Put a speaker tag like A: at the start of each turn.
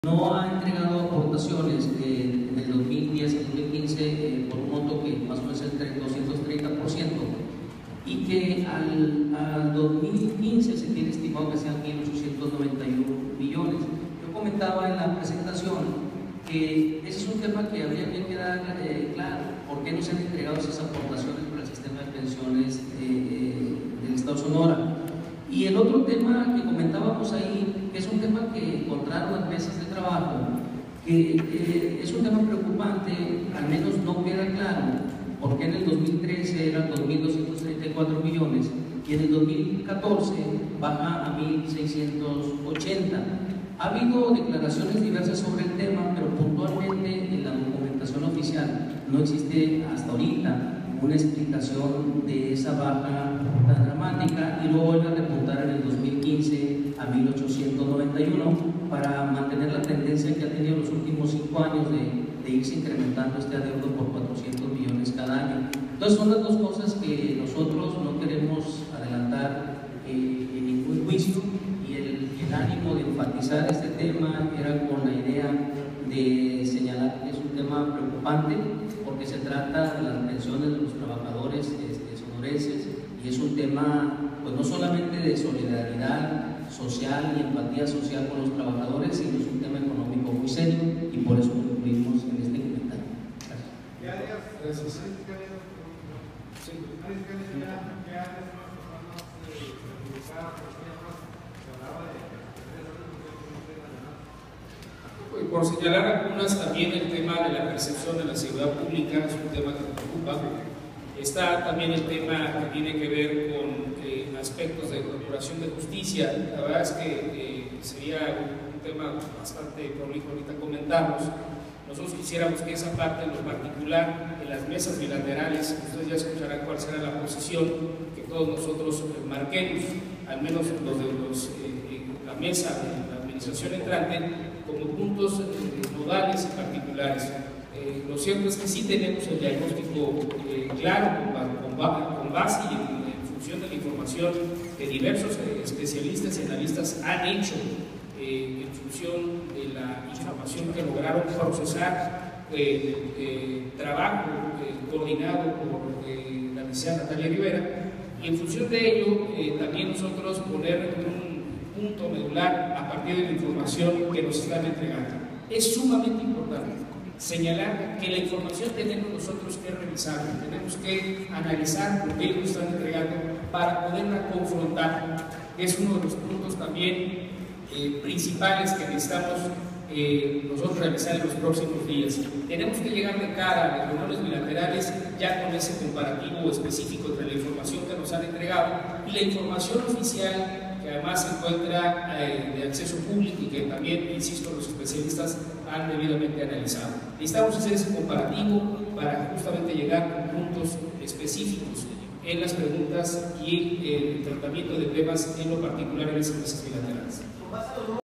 A: No ha entregado aportaciones en el 2010 y 2015 por un monto que más o menos es el 230%, y que al 2015 se tiene estimado que sean 1.891 millones. Yo comentaba en la presentación que ese es un tema que habría que quedar claro: ¿por qué no se han entregado esas aportaciones para el sistema de pensiones del Estado de Sonora? Y el otro tema que comentábamos ahí, que es un tema que encontraron las mesas de trabajo, que es un tema preocupante, al menos no queda claro por qué en el 2013 eran 2.234 millones y en el 2014 baja a 1.680. Ha habido declaraciones diversas sobre el tema, pero puntualmente en la documentación oficial no existe hasta ahorita una explicación de esa baja tan dramática, y luego vuelve a repuntar en el 2015 a 1.891 para mantener la tendencia que ha tenido los últimos 5 años de irse incrementando este adeudo por 400 millones cada año. Entonces son las dos cosas que nosotros no queremos adelantar en ningún juicio, y el ánimo de enfatizar este tema era con la idea de señalar que es un tema preocupante, porque se trata de las pensiones de los trabajadores sonorenses, y es un tema pues no solamente de solidaridad social y empatía social con los trabajadores, sino es un tema económico muy serio, y por eso lo incluimos en este comentario. Gracias.
B: Por señalar algunas, también el tema de la percepción de la seguridad pública es un tema que preocupa. Está también el tema que tiene que ver con aspectos de procuración de justicia. La verdad es que sería un tema bastante prolijo ahorita comentarlos. Nosotros quisiéramos que esa parte, en lo particular, en las mesas bilaterales, ustedes ya escucharán cuál será la posición que todos nosotros marquemos, al menos los de la mesa de la administración entrante, como puntos nodales y particulares. Lo cierto es que sí tenemos el diagnóstico claro, con base y en función de la información que diversos especialistas y analistas han hecho, en función de la información que lograron procesar, trabajo coordinado por la licenciada Natalia Rivera, y en función de ello también nosotros poner un punto medular a partir de la información que nos están entregando. Es sumamente importante señalar que la información tenemos nosotros que revisarla, tenemos que analizar lo que ellos nos están entregando para poderla confrontar. Es uno de los puntos también principales que necesitamos nosotros realizar en los próximos días. Tenemos que llegar de cara a las reuniones bilaterales ya con ese comparativo específico entre la información que nos han entregado y la información oficial, que además se encuentra de acceso público y que también, insisto, los especialistas han debidamente analizado. Necesitamos hacer ese comparativo para justamente llegar con puntos específicos en las preguntas y el tratamiento de temas, en lo particular en esas mesas bilaterales.